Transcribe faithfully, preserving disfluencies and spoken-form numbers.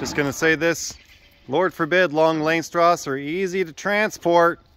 Just gonna say this, Lord forbid long lane straws are easy to transport.